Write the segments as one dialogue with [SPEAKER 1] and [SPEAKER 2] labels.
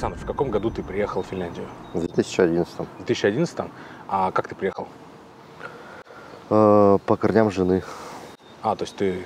[SPEAKER 1] Александр, в каком году ты приехал в Финляндию?
[SPEAKER 2] В 2011.
[SPEAKER 1] В 2011? А как ты приехал?
[SPEAKER 2] По корням жены.
[SPEAKER 1] То есть ты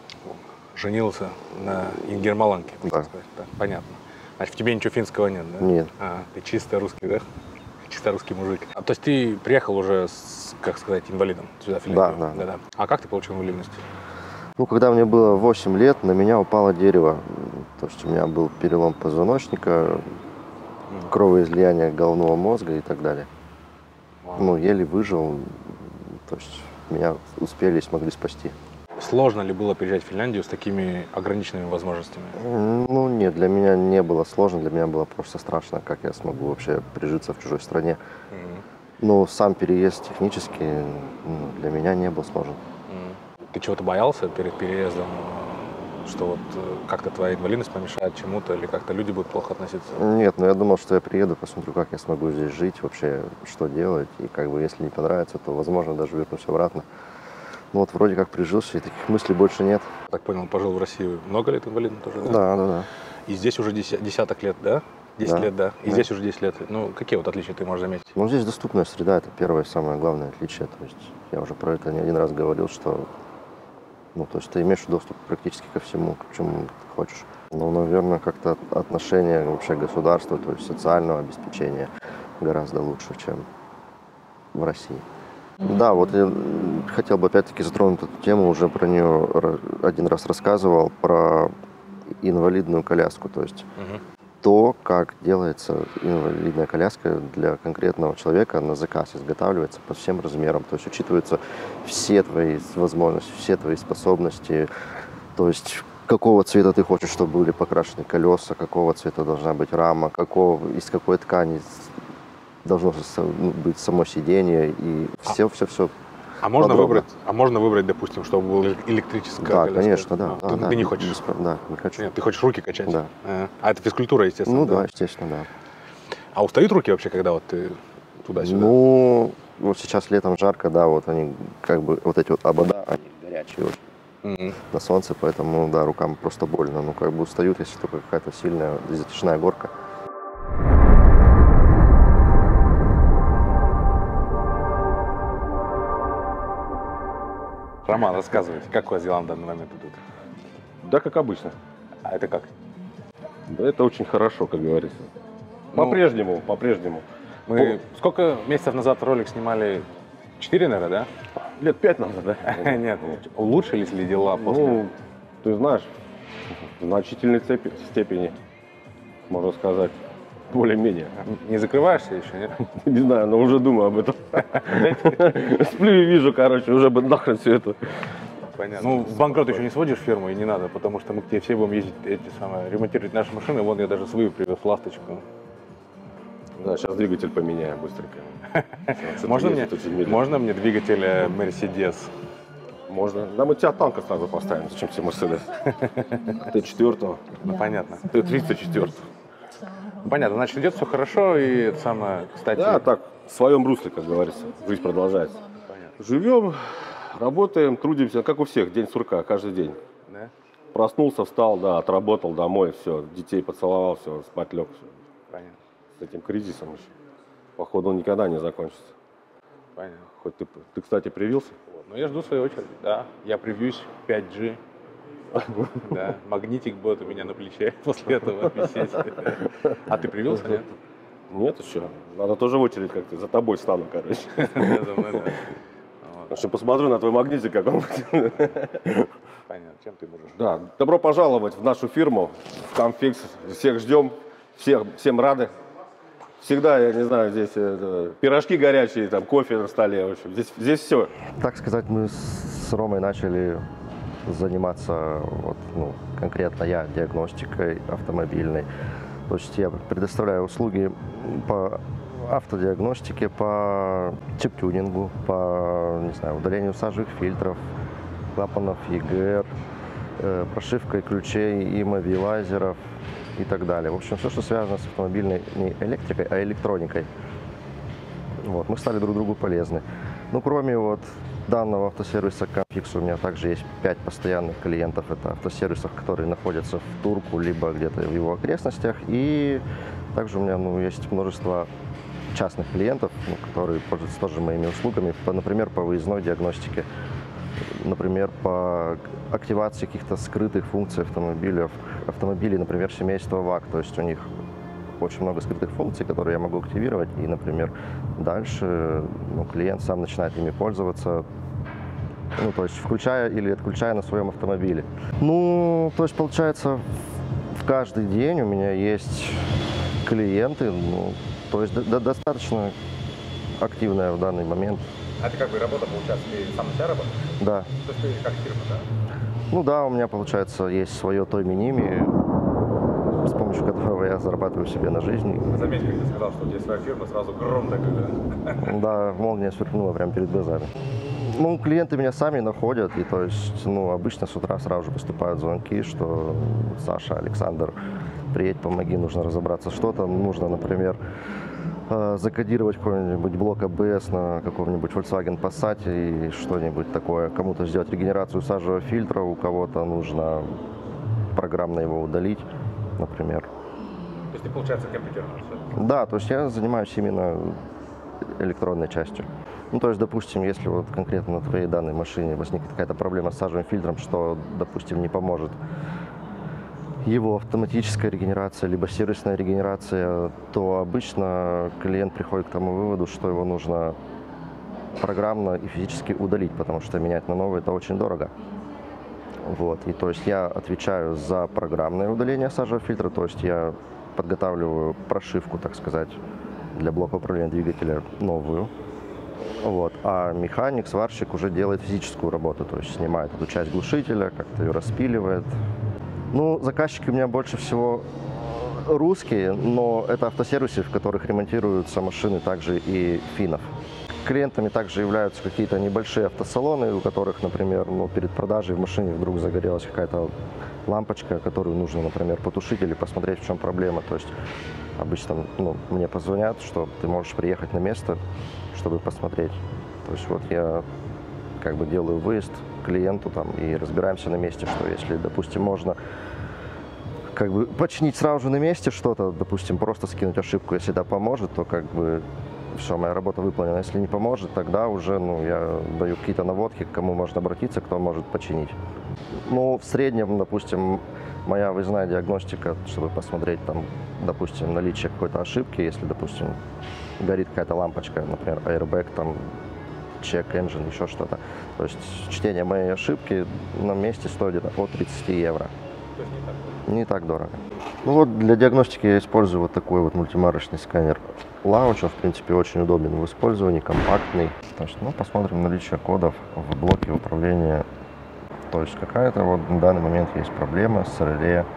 [SPEAKER 1] женился на ингермаланке, так
[SPEAKER 2] Да.
[SPEAKER 1] сказать. Да, понятно. Значит, в тебе ничего финского нет, да?
[SPEAKER 2] Нет.
[SPEAKER 1] Ты чисто русский, да? Чисто русский мужик. То есть ты приехал уже, как сказать, инвалидом сюда, в Финляндию?
[SPEAKER 2] Да.
[SPEAKER 1] А как ты получил инвалидность?
[SPEAKER 2] Ну, когда мне было 8 лет, на меня упало дерево. То есть у меня был перелом позвоночника, кровоизлияние головного мозга и так далее. Ну, еле выжил. То есть меня успели и смогли спасти.
[SPEAKER 1] Сложно ли было приезжать в Финляндию с такими ограниченными возможностями?
[SPEAKER 2] Ну, нет, для меня не было сложно, для меня было просто страшно, как я смогу вообще прижиться в чужой стране. Но сам переезд технически для меня не был сложен.
[SPEAKER 1] Ты чего-то боялся перед переездом, что вот как-то твоя инвалидность помешает чему-то, или как-то люди будут плохо относиться?
[SPEAKER 2] Нет, но я думал, что я приеду, посмотрю, как я смогу здесь жить, вообще, что делать. И как бы, если не понравится, то, возможно, даже вернусь обратно. Ну вот вроде как прижился, и таких мыслей больше нет.
[SPEAKER 1] Так понял, пожил в России много лет инвалидом тоже, да?
[SPEAKER 2] Да.
[SPEAKER 1] И здесь уже десяток лет, да? 10 лет, да? И здесь уже 10 лет. Ну, какие вот отличия ты можешь заметить?
[SPEAKER 2] Ну, здесь доступная среда, это первое и самое главное отличие. То есть я уже про это не один раз говорил, что то есть ты имеешь доступ практически ко всему, к чему ты хочешь. Ну, наверное, как-то отношение вообще государства, то есть социального обеспечения гораздо лучше, чем в России. Да, вот я хотел бы опять-таки затронуть эту тему, уже про нее один раз рассказывал, про инвалидную коляску, то есть то, как делается инвалидная коляска для конкретного человека на заказ, изготавливается по всем размерам, то есть учитываются все твои возможности, все твои способности, то есть какого цвета ты хочешь, чтобы были покрашены колеса, какого цвета должна быть рама, из какой ткани должно быть само сиденье и все.
[SPEAKER 1] А можно выбрать, допустим, чтобы было электрическое
[SPEAKER 2] Да,
[SPEAKER 1] колесо?
[SPEAKER 2] конечно, да.
[SPEAKER 1] Ты не хочешь?
[SPEAKER 2] Да, не хочу.
[SPEAKER 1] Нет, ты хочешь руки качать?
[SPEAKER 2] Да.
[SPEAKER 1] А это физкультура, естественно?
[SPEAKER 2] Ну да, естественно, да.
[SPEAKER 1] А устают руки вообще, когда вот ты туда-сюда?
[SPEAKER 2] Ну, вот сейчас летом жарко, да, вот они как бы, вот эти вот обода, они горячие очень на солнце, поэтому, да, рукам просто больно. Ну, как бы устают, если только какая-то сильная затяжная горка.
[SPEAKER 1] Роман, рассказывайте, как у вас дела на данный момент идут?
[SPEAKER 3] Да, как обычно.
[SPEAKER 1] А это как?
[SPEAKER 3] Да, это очень хорошо, как говорится. По-прежнему.
[SPEAKER 1] Мы сколько месяцев назад ролик снимали? 4, наверное, да?
[SPEAKER 3] Лет 5 назад, да?
[SPEAKER 1] Нет, улучшились ли дела после?
[SPEAKER 3] Ну, ты знаешь, в значительной степени, можно сказать, более-менее.
[SPEAKER 1] Не закрываешься еще, нет?
[SPEAKER 3] Не знаю, но уже думаю об этом. Сплю и вижу, короче, уже бы нахрен все это.
[SPEAKER 1] Понятно. Ну, в банкрот еще не сводишь фирму, и не надо, потому что мы к тебе все будем ездить, ремонтировать наши машины. Вон я даже свою привез, ласточку.
[SPEAKER 3] Да, сейчас двигатель поменяем быстренько.
[SPEAKER 1] Можно мне двигатель Mercedes?
[SPEAKER 3] Можно. Да мы тебя танка сразу поставим, зачем тебе Мерседес? Т4.
[SPEAKER 1] Ну, понятно.
[SPEAKER 3] Т-34.
[SPEAKER 1] Понятно, значит, идет все хорошо, и это самое, кстати...
[SPEAKER 3] Да, так, в своем русле, как говорится, жизнь продолжается.
[SPEAKER 1] Понятно.
[SPEAKER 3] Живем, работаем, трудимся, как у всех, день сурка, каждый день.
[SPEAKER 1] Да?
[SPEAKER 3] Проснулся, встал, да, отработал домой, все, детей поцеловал, все, спать лег. Все.
[SPEAKER 1] Понятно.
[SPEAKER 3] С этим кризисом еще, походу, он никогда не закончится.
[SPEAKER 1] Понятно.
[SPEAKER 3] Хоть ты, кстати, привился?
[SPEAKER 1] Ну, я жду своей очереди, да. Я привьюсь 5G. Да, магнитик будет у меня на плече после этого висеть. А ты привился, нет?
[SPEAKER 3] Нет еще. Надо тоже в очередь как-то, за тобой стану, короче. Что посмотрю на твой магнитик, как он.
[SPEAKER 1] Понятно, чем ты можешь?
[SPEAKER 3] Да, добро пожаловать в нашу фирму, в Comfix. Всех ждем, всем рады. Всегда, я не знаю, здесь пирожки горячие, там кофе на столе, в общем, здесь все.
[SPEAKER 2] Так сказать, мы с Ромой начали заниматься, конкретно я, диагностикой автомобильной. То есть я предоставляю услуги по автодиагностике, по чип-тюнингу, по, не знаю, удалению сажевых фильтров, клапанов ЕГР, прошивкой ключей, иммобилайзеров и так далее. В общем, все, что связано с автомобильной не электрикой, а электроникой. Вот, мы стали друг другу полезны. Ну, кроме данного автосервиса Comfix, у меня также есть 5 постоянных клиентов. Это автосервисов, которые находятся в Турку, либо где-то в его окрестностях. И Также у меня есть множество частных клиентов, которые пользуются тоже моими услугами, например, по выездной диагностике, например, по активации каких-то скрытых функций автомобилей, например, семейства ВАГ. То есть у них очень много скрытых функций, которые я могу активировать, и, например, дальше клиент сам начинает ими пользоваться, то есть включая или отключая на своем автомобиле. То есть получается, в каждый день у меня есть клиенты, то есть достаточно активная в данный момент.
[SPEAKER 1] А ты как бы работа, получается, ты сам на себя работаешь?
[SPEAKER 2] Да.
[SPEAKER 1] То есть ты как фирма, да?
[SPEAKER 2] Да, у меня, получается, есть свое Toy-Minimi, с помощью которого я зарабатываю себе на жизнь.
[SPEAKER 1] Заметь, как ты сказал, что у тебя своя фирма, сразу гром такой, да?
[SPEAKER 2] Да, молния сверкнула прямо перед глазами. Клиенты меня сами находят, и то есть, обычно с утра сразу же поступают звонки, что Саша, Александр, приедь, помоги, нужно разобраться что-то, нужно, например, закодировать какой-нибудь блок ABS на каком-нибудь Volkswagen Passat и что-нибудь такое, кому-то сделать регенерацию сажевого фильтра, у кого-то нужно программно его удалить, например.
[SPEAKER 1] То есть ты, получается, компьютером все?
[SPEAKER 2] Да, то есть я занимаюсь именно электронной частью. То есть, допустим, если вот конкретно на твоей данной машине возникнет какая-то проблема с сажевым фильтром, что, допустим, не поможет его автоматическая регенерация, либо сервисная регенерация, то обычно клиент приходит к тому выводу, что его нужно программно и физически удалить, потому что менять на новый это очень дорого. И то есть я отвечаю за программное удаление сажевого фильтра, то есть я подготавливаю прошивку, так сказать, для блока управления двигателя новую. А механик, сварщик уже делает физическую работу, то есть снимает эту часть глушителя, как-то ее распиливает. Заказчики у меня больше всего русские, но это автосервисы, в которых ремонтируются машины также и финнов. Клиентами также являются какие-то небольшие автосалоны, у которых, например, перед продажей в машине вдруг загорелась какая-то лампочка, которую нужно, например, потушить или посмотреть, в чем проблема. То есть обычно мне позвонят, что ты можешь приехать на место, чтобы посмотреть. То есть я как бы делаю выезд к клиенту и разбираемся на месте, что если, допустим, можно как бы починить сразу же на месте что-то, допустим, просто скинуть ошибку, если это поможет, то как бы все, моя работа выполнена. Если не поможет, тогда уже я даю какие-то наводки, к кому можно обратиться, кто может починить. В среднем, допустим, моя выездная диагностика, чтобы посмотреть допустим, наличие какой-то ошибки, если, допустим, горит какая-то лампочка, например, airbag, check engine, еще что-то. То есть чтение моей ошибки на месте стоит где-то от 30 евро.
[SPEAKER 1] То есть
[SPEAKER 2] не так дорого. Для диагностики я использую такой мультимарочный сканер Launch. Он, в принципе, очень удобен в использовании, компактный. То есть, посмотрим наличие кодов в блоке управления. То есть какая-то на данный момент есть проблема с реле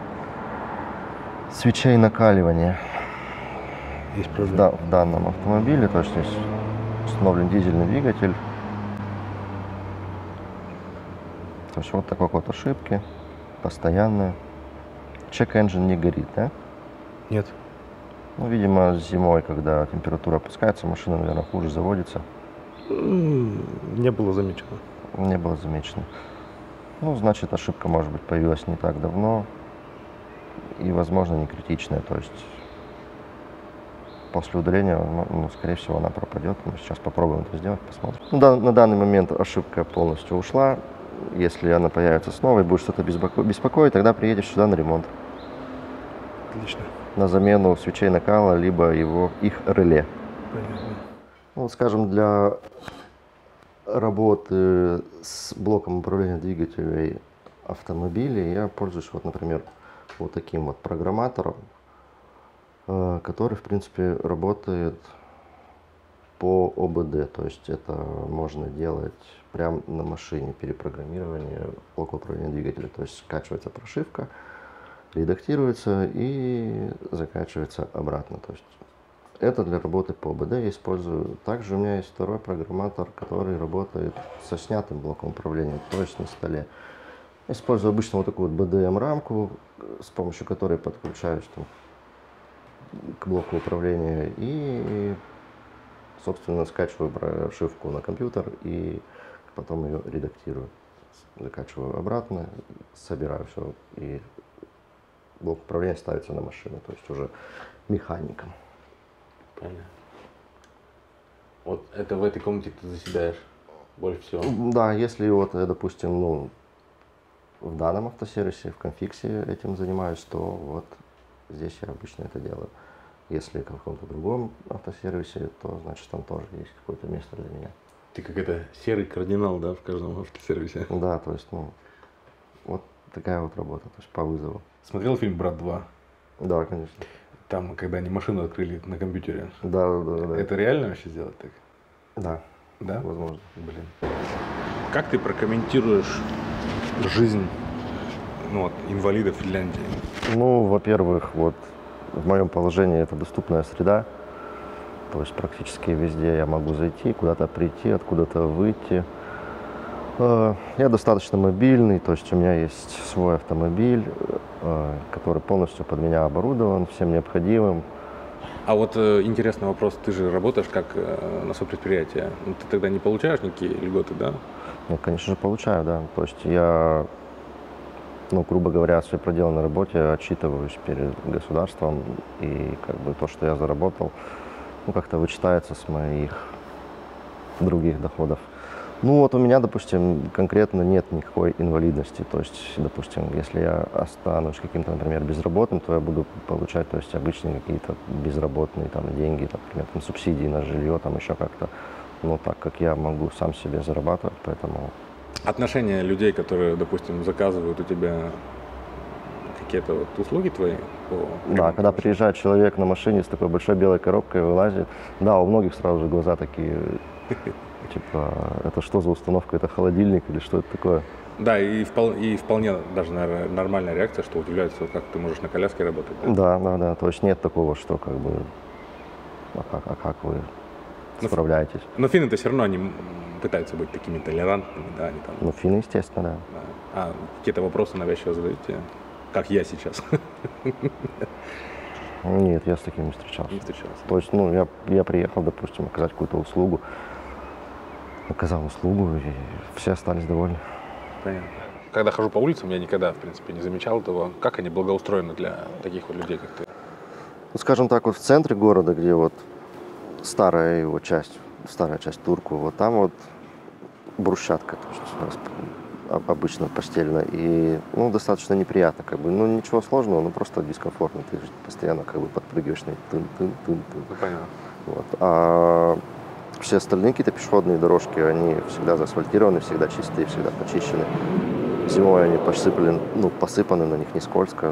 [SPEAKER 2] свечей накаливания.
[SPEAKER 4] Есть проблема.
[SPEAKER 2] Да, в данном автомобиле. То есть здесь установлен дизельный двигатель. То есть такой код ошибки, постоянная. Check engine не горит, да?
[SPEAKER 4] Нет.
[SPEAKER 2] Видимо, зимой, когда температура опускается, машина, наверное, хуже заводится.
[SPEAKER 4] Не было замечено.
[SPEAKER 2] Не было замечено. Значит, ошибка, может быть, появилась не так давно и, возможно, не критичная. То есть после удаления, скорее всего, она пропадет. Мы сейчас попробуем это сделать, посмотрим. На данный момент ошибка полностью ушла. Если она появится снова и будет что-то беспокоить, тогда приедешь сюда на ремонт.
[SPEAKER 4] Отлично.
[SPEAKER 2] На замену свечей накала, либо их реле.
[SPEAKER 4] Понятно.
[SPEAKER 2] Скажем, для работы с блоком управления двигателей автомобилей я пользуюсь, например, таким программатором, который, в принципе, работает по ОБД. То есть это можно делать прямо на машине, перепрограммирование блока управления двигателя. То есть скачивается прошивка, редактируется и закачивается обратно. То есть это для работы по ОБД я использую. Также у меня есть второй программатор, который работает со снятым блоком управления, то есть на столе. Я использую обычно такую BDM-рамку, с помощью которой подключаюсь к блоку управления и, собственно, скачиваю прошивку на компьютер и потом ее редактирую. Закачиваю обратно, собираю все, и блок управления ставится на машину. То есть уже механиком.
[SPEAKER 1] Понятно. Вот это в этой комнате ты заседаешь больше всего?
[SPEAKER 2] Да, если вот, допустим, ну, в данном автосервисе, в конфиксе этим занимаюсь, то вот здесь я обычно это делаю. Если в каком-то другом автосервисе, то значит там тоже есть какое-то место для меня.
[SPEAKER 1] Ты как это серый кардинал, да, в каждом автосервисе?
[SPEAKER 2] Да, то есть, ну, вот такая вот работа, то есть по вызову.
[SPEAKER 1] Смотрел фильм «Брат 2»?
[SPEAKER 2] Да, конечно.
[SPEAKER 1] Там, когда они машину открыли на компьютере.
[SPEAKER 2] Да.
[SPEAKER 1] Это реально вообще сделать так?
[SPEAKER 2] Да,
[SPEAKER 1] Да?
[SPEAKER 2] возможно.
[SPEAKER 1] Блин. Как ты прокомментируешь жизнь, ну, вот, инвалидов в Финляндии?
[SPEAKER 2] Ну, во-первых, вот в моем положении это доступная среда. То есть практически везде я могу зайти, куда-то прийти, откуда-то выйти. Я достаточно мобильный, то есть у меня есть свой автомобиль, который полностью под меня оборудован всем необходимым.
[SPEAKER 1] А вот интересный вопрос, ты же работаешь как на сопредприятии, ну, ты тогда не получаешь никакие льготы, да?
[SPEAKER 2] Ну, конечно же, получаю, да. То есть я, ну, грубо говоря, о своей проделанной работе отчитываюсь перед государством, и как бы то, что я заработал, ну, как-то вычитается с моих других доходов. Ну, вот у меня, допустим, конкретно нет никакой инвалидности. То есть, допустим, если я останусь каким-то, например, безработным, то я буду получать, то есть, обычные какие-то безработные там деньги, например, там, субсидии на жилье, там еще как-то. Ну, так как я могу сам себе зарабатывать, поэтому...
[SPEAKER 1] Отношение людей, которые, допустим, заказывают у тебя какие-то вот услуги твои?
[SPEAKER 2] Да, когда приезжает человек на машине с такой большой белой коробкой, вылазит, да, у многих сразу же глаза такие, типа, это что за установка, это холодильник или что это такое?
[SPEAKER 1] Да, и вполне даже, наверное, нормальная реакция, что удивляются, как ты можешь на коляске работать.
[SPEAKER 2] Да, то есть нет такого, что как бы, как вы справляетесь?
[SPEAKER 1] Но финны-то все равно они пытаются быть такими толерантными, да, они там...
[SPEAKER 2] Ну, финны, естественно, да.
[SPEAKER 1] Да. А какие-то вопросы навязчиво задаете, как я сейчас?
[SPEAKER 2] Нет, я с таким не встречался.
[SPEAKER 1] Не встречался.
[SPEAKER 2] То есть, ну, я приехал, допустим, оказать какую-то услугу, оказал услугу, и все остались довольны.
[SPEAKER 1] Понятно. Когда хожу по улицам, я никогда, в принципе, не замечал того, как они благоустроены для таких вот людей, как ты.
[SPEAKER 2] Ну, скажем так, вот в центре города, где вот старая его часть, старая часть Турку, вот там вот брусчатка, то есть обычно постельно, и, ну, достаточно неприятно, как бы, ну, ничего сложного, ну, просто дискомфортно, ты же постоянно как бы подпрыгиваешь на тын-тын-тын-тын.
[SPEAKER 1] Ну, понятно.
[SPEAKER 2] Вот. А все остальные какие-то пешеходные дорожки, они всегда заасфальтированы, всегда чистые, всегда почищены. Зимой они посыпаны, на них не скользко.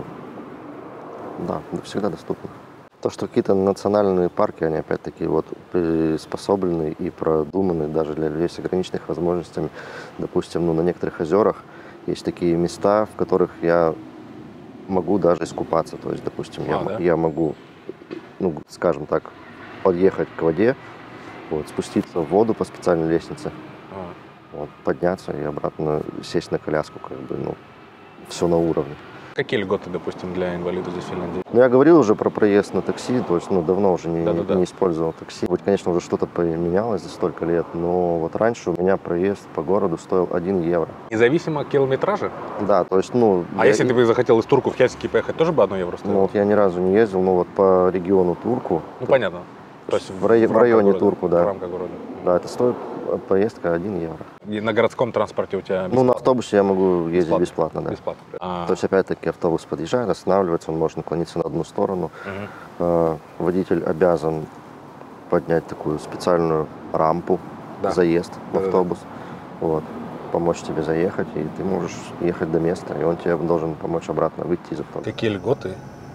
[SPEAKER 2] Да, всегда доступны. То, что какие-то национальные парки, они опять-таки вот приспособлены и продуманы даже для людей с ограниченными возможностями. Допустим, ну, на некоторых озерах есть такие места, в которых я могу даже искупаться. То есть, допустим, я могу, ну, скажем так, подъехать к воде, вот, спуститься в воду по специальной лестнице, вот, подняться и обратно сесть на коляску, как бы, ну, все на уровне.
[SPEAKER 1] Какие льготы, допустим, для инвалидов здесь в Финляндии?
[SPEAKER 2] Ну, я говорил уже про проезд на такси, то есть, ну, давно уже не использовал такси. Вот, конечно, уже что-то поменялось за столько лет, но вот раньше у меня проезд по городу стоил 1 евро.
[SPEAKER 1] Независимо от километража?
[SPEAKER 2] Да, то есть, ну...
[SPEAKER 1] Если ты бы захотел из Турку в Хельсинки поехать, тоже бы 1 евро стоило?
[SPEAKER 2] Ну, вот я ни разу не ездил, но вот по региону Турку...
[SPEAKER 1] Ну, понятно. То есть
[SPEAKER 2] в районе
[SPEAKER 1] города,
[SPEAKER 2] Турку, да.
[SPEAKER 1] В рамках города.
[SPEAKER 2] Да, это стоит поездка 1 евро.
[SPEAKER 1] И на городском транспорте у тебя бесплатно?
[SPEAKER 2] Ну, на автобусе я могу ездить бесплатно, да.
[SPEAKER 1] Бесплатно.
[SPEAKER 2] То есть, опять-таки, автобус подъезжает, останавливается, он может наклониться на одну сторону. Водитель обязан поднять такую специальную рампу, заезд в автобус, вот, помочь тебе заехать, и ты можешь ехать до места, и он тебе должен помочь обратно выйти из автобуса.
[SPEAKER 1] Какие льготы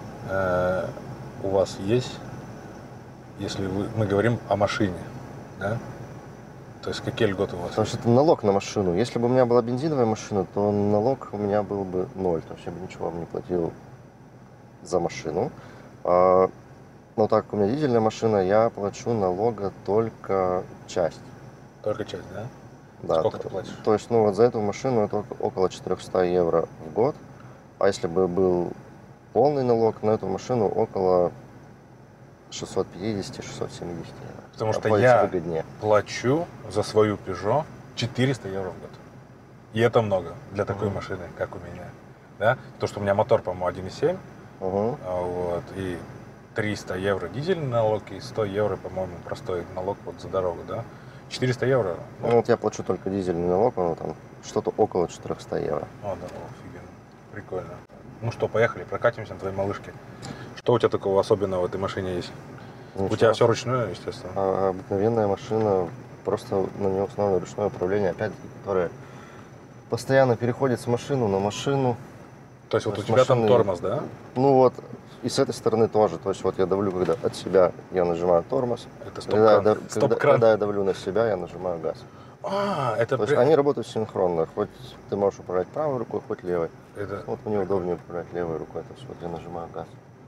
[SPEAKER 1] у вас есть, если мы говорим о машине, да? То есть какие льготы у вас?
[SPEAKER 2] Потому что это налог на машину. Если бы у меня была бензиновая машина, то налог у меня был бы 0. То есть я бы ничего не платил за машину. Но так как у меня дизельная машина, я плачу налога только часть.
[SPEAKER 1] Только часть, да?
[SPEAKER 2] Да.
[SPEAKER 1] Сколько ты платишь?
[SPEAKER 2] То есть, ну вот за эту машину это около 400 евро в год. А если бы был полный налог на эту машину, около 650-670 евро.
[SPEAKER 1] Потому что я плачу за свою Peugeot 400 евро в год. И это много для такой машины, как у меня. Да? То, что у меня мотор, по-моему, 1.7. Вот, и 300 евро дизельный налог и 100 евро, по-моему, простой налог вот за дорогу, да? 400 евро?
[SPEAKER 2] Ну, вот я плачу только дизельный налог, он там что-то около 400 евро.
[SPEAKER 1] О, да, офигенно. Прикольно. Ну что, поехали, прокатимся на твоей малышке. Что у тебя такого особенного в этой машине есть?
[SPEAKER 2] Ничего.
[SPEAKER 1] У тебя все ручное, естественно.
[SPEAKER 2] Обыкновенная машина, просто на нее установлено ручное управление, опять-таки, которое постоянно переходит с машины на машину.
[SPEAKER 1] То есть вот у
[SPEAKER 2] есть
[SPEAKER 1] тебя там
[SPEAKER 2] машины-
[SPEAKER 1] тормоз, да?
[SPEAKER 2] Ну вот, и с этой стороны тоже. То есть вот я давлю, когда от себя я нажимаю тормоз.
[SPEAKER 1] Это
[SPEAKER 2] Когда,
[SPEAKER 1] стоп-кран.
[SPEAKER 2] когда я давлю на себя, я нажимаю газ.
[SPEAKER 1] А, это...
[SPEAKER 2] То есть они работают синхронно. Хоть ты можешь управлять правой рукой, хоть левой.
[SPEAKER 1] это...
[SPEAKER 2] Вот мне удобнее управлять левой рукой. То есть вот я нажимаю газ.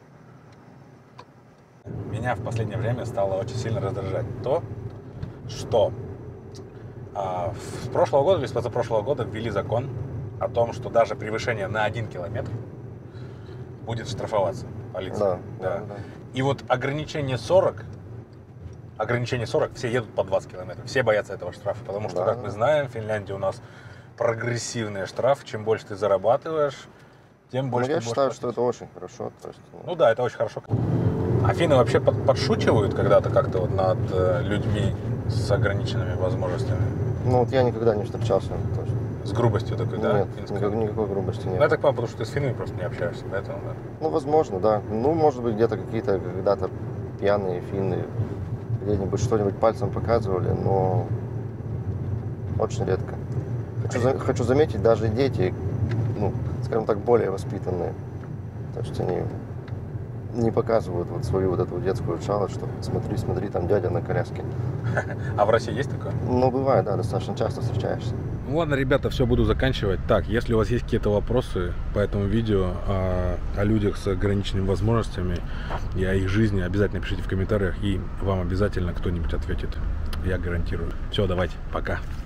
[SPEAKER 1] Меня в последнее время стало очень сильно раздражать то, что с прошлого года или с позапрошлого года ввели закон о том, что даже превышение на 1 километр будет штрафоваться полиция.
[SPEAKER 2] Да.
[SPEAKER 1] И вот ограничение 40, все едут по 20 километров. Все боятся этого штрафа, потому что,
[SPEAKER 2] Да,
[SPEAKER 1] как
[SPEAKER 2] да.
[SPEAKER 1] мы знаем, в Финляндии у нас прогрессивный штраф. Чем больше ты зарабатываешь, тем
[SPEAKER 2] Ну,
[SPEAKER 1] больше
[SPEAKER 2] я
[SPEAKER 1] ты будешь
[SPEAKER 2] считаю,
[SPEAKER 1] платить.
[SPEAKER 2] что это очень хорошо. То есть,
[SPEAKER 1] Ну да, это очень хорошо. Афины вообще подшучивают когда-то как-то вот над людьми с ограниченными возможностями?
[SPEAKER 2] ну вот я никогда не встречался. То есть,
[SPEAKER 1] С грубостью такой, да?
[SPEAKER 2] нет,
[SPEAKER 1] финской?
[SPEAKER 2] никакой грубости нет.
[SPEAKER 1] Ну, я так понимаю, потому что ты с финнами просто не общаешься, поэтому, да.
[SPEAKER 2] Ну, возможно, да. Ну, может быть, где-то какие-то когда-то пьяные финны где-нибудь что-нибудь пальцем показывали, но очень редко. Хочу заметить, даже дети, ну, скажем так, более воспитанные. То есть они не показывают вот свою вот эту детскую шалость, что смотри, там дядя на коляске.
[SPEAKER 1] А в России есть такое?
[SPEAKER 2] Ну, бывает, да, достаточно часто встречаешься.
[SPEAKER 1] Ну ладно, ребята, все, буду заканчивать. Так, если у вас есть какие-то вопросы по этому видео о людях с ограниченными возможностями и о их жизни, обязательно пишите в комментариях, и вам обязательно кто-нибудь ответит. Я гарантирую. Все, давайте, пока.